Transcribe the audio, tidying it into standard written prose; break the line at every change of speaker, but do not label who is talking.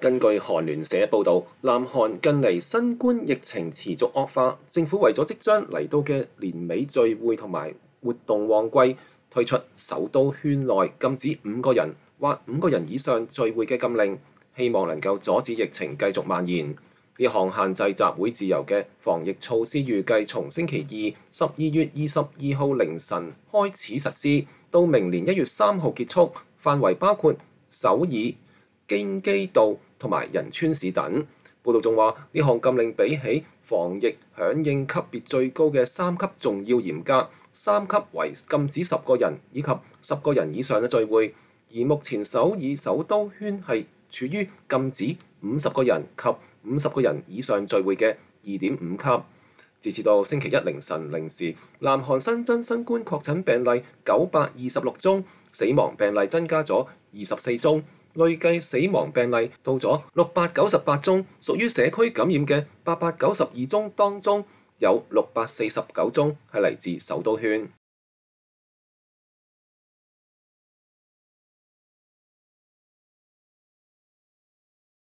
根據韓聯社報導，南韓近嚟新冠疫情持續惡化，政府為咗即將嚟到嘅年尾聚會同埋活動旺季，推出首都圈內禁止5個人或5個人以上聚會嘅禁令，希望能夠阻止疫情繼續蔓延。呢項限制集會自由嘅防疫措施預計從星期二12月22號凌晨開始實施，到明年1月3號結束，範圍包括首爾、京畿道同埋仁川市等。報道仲話，呢項禁令比起防疫響應級別最高嘅3級仲要嚴格，3級為禁止10個人以及10個人以上嘅聚會，而目前首爾首都圈係處於禁止50個人及50個人以上聚會嘅2.5級。截至到星期一凌晨零時，南韓新增新冠確診病例926宗，死亡病例增加咗24宗。累計死亡病例到咗698宗，屬於社區感染嘅892宗當中，有649宗係嚟自首都圈。